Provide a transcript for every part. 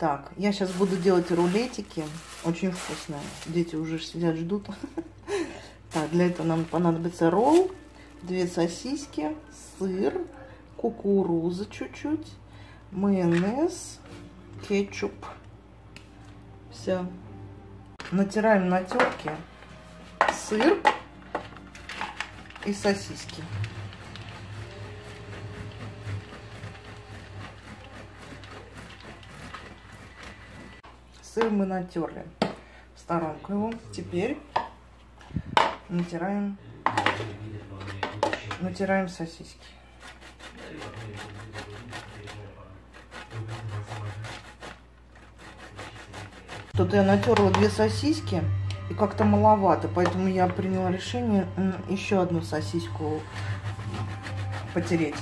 Так, я сейчас буду делать рулетики. Очень вкусные. Дети уже сидят, ждут. Так, для этого нам понадобится ролл, 2 сосиски, сыр, кукуруза чуть-чуть, майонез, кетчуп. Все. Натираем на терке сыр и сосиски. Сыр мы натерли в сторонку его. Теперь натираем сосиски. Тут я натерла 2 сосиски и как-то маловато, поэтому я приняла решение еще одну сосиску потереть.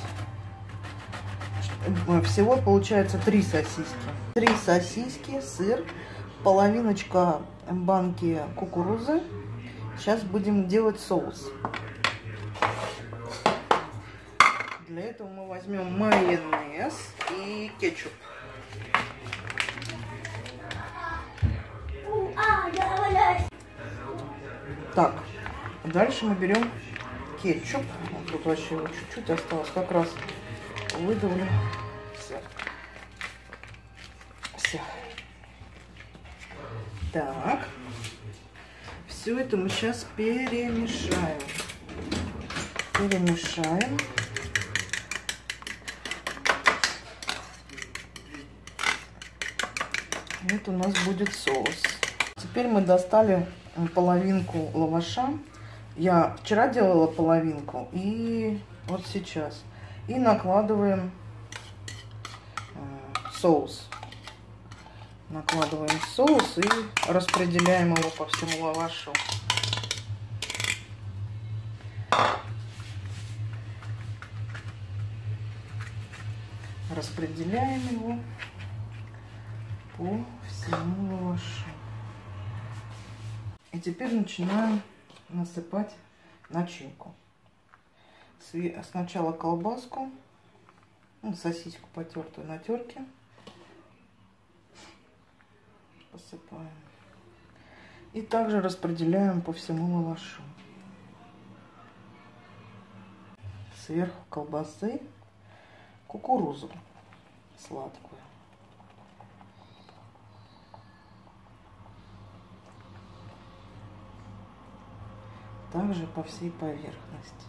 Всего получается 3 сосиски. 3 сосиски, сыр, половиночка банки кукурузы. Сейчас будем делать соус. Для этого мы возьмем майонез и кетчуп. Так, дальше мы берем кетчуп. Вот тут вообще его чуть-чуть осталось, как раз выдавлю. Все. Так, все это мы сейчас перемешаем. Это у нас будет соус. Теперь мы достали половинку лаваша. Я вчера делала половинку и вот сейчас. И накладываем соус. Накладываем соус и распределяем его по всему лавашу. Распределяем его по всему лавашу. И теперь начинаем насыпать начинку. Сначала колбаску, сосиску потертую на терке. Посыпаем. И также распределяем по всему лавашу. Сверху колбасы кукурузу сладкую. Также по всей поверхности.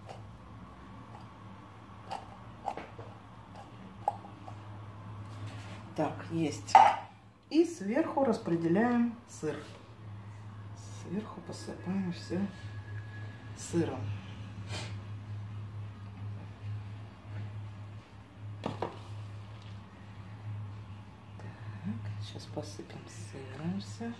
Так, есть. И сверху распределяем сыр. Сверху посыпаем все сыром. Так, сейчас посыпем сыром все.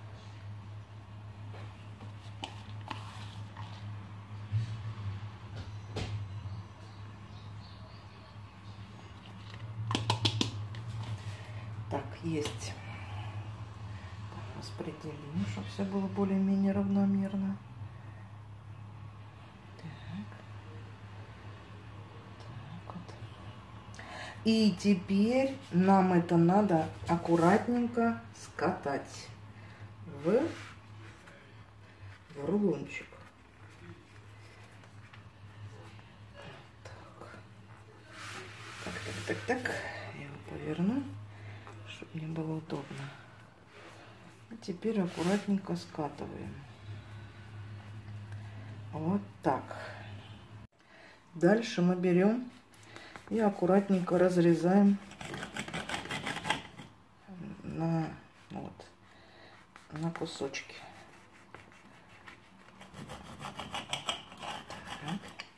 Так, есть. Распределим, чтобы все было более-менее равномерно. Так. Так вот. И теперь нам это надо аккуратненько скатать в рулончик. Так. Я его поверну, чтобы мне было удобно. И теперь аккуратненько скатываем. Вот так. Дальше мы берем и аккуратненько разрезаем на кусочки. Так.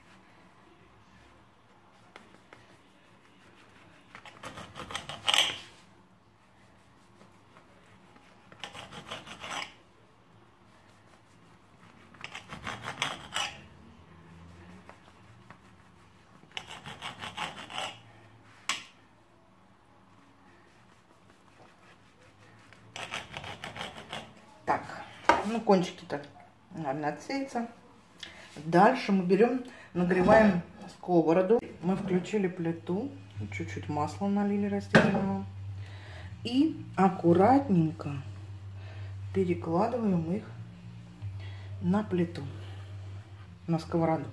Так, кончики так, наверное, отсеется. Дальше мы берем, нагреваем сковороду. Мы включили плиту, чуть-чуть масла налили растительного. И аккуратненько перекладываем их на плиту, на сковороду.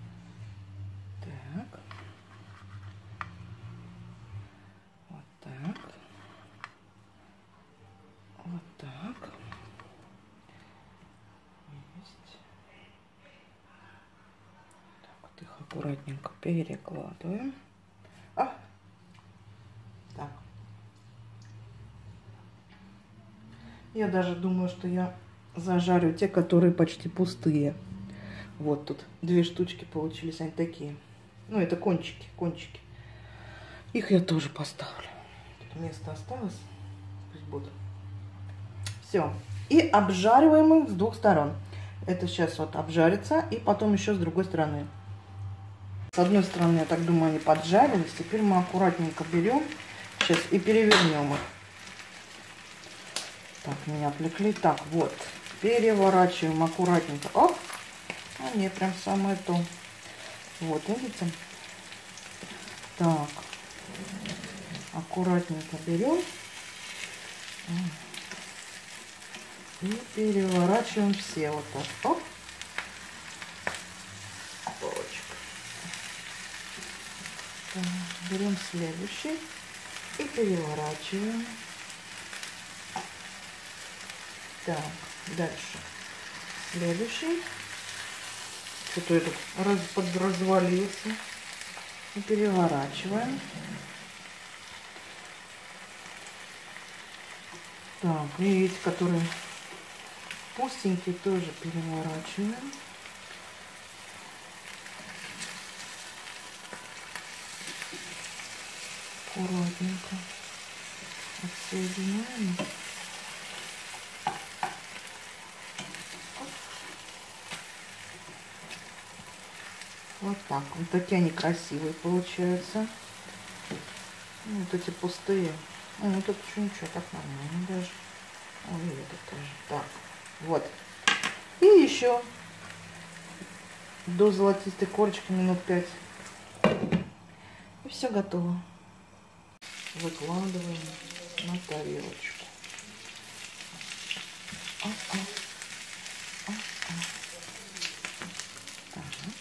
Так. Вот так. Вот так. Есть. Так вот их аккуратненько перекладываем. Так. Я даже думаю, что я зажарю те, которые почти пустые. Вот тут 2 штучки получились, они такие. Ну, это кончики. Их я тоже поставлю. Тут место осталось. Пусть будут. Все. И обжариваем их с 2 сторон. Это сейчас вот обжарится, и потом еще с другой стороны. С одной стороны, я так думаю, они поджарились. Теперь мы аккуратненько берем сейчас и перевернем их. Так, меня отвлекли. Так, вот. Переворачиваем аккуратненько. Оп! А нет, прям самое то. Вот, видите? Так. Аккуратненько берем. И переворачиваем все вот так. Оп! Полочка. Так, берем следующий и переворачиваем. Так, дальше. Следующий. Что-то этот подразвалился. И переворачиваем. Так, и эти, которые пустенькие, тоже переворачиваем. Аккуратненько отсоединяем. Вот так. Вот такие они красивые получаются. Ну, вот эти пустые. Ну, тут еще ничего, так нормально даже. Ой, и этот тоже. Так, вот. И еще до золотистой корочки минут 5. И все готово. Выкладываем на тарелочку. Так.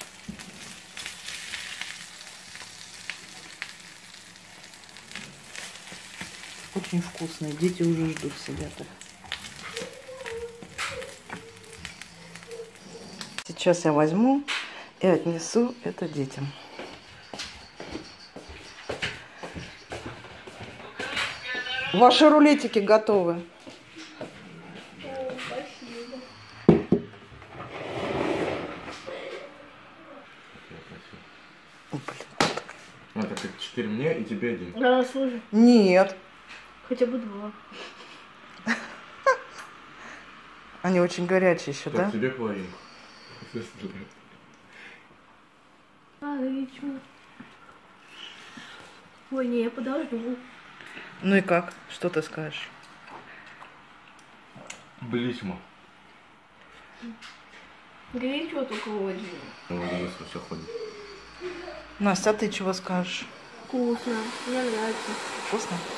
Очень вкусные. Дети уже ждут себя так. Сейчас я возьму и отнесу это детям. Ваши рулетики готовы. Спасибо. Это как 4 мне и тебе 1. Да, слушай. Нет. Хотя бы 2. Они очень горячие еще, Так, да? тебе половинку. Отлично. Ой, не, я подожду. Ну и как? Что ты скажешь? Блисмо. Горячо только очень. Вот здесь все ходит. Настя, а ты чего скажешь? Вкусно. Мне нравится. Вкусно?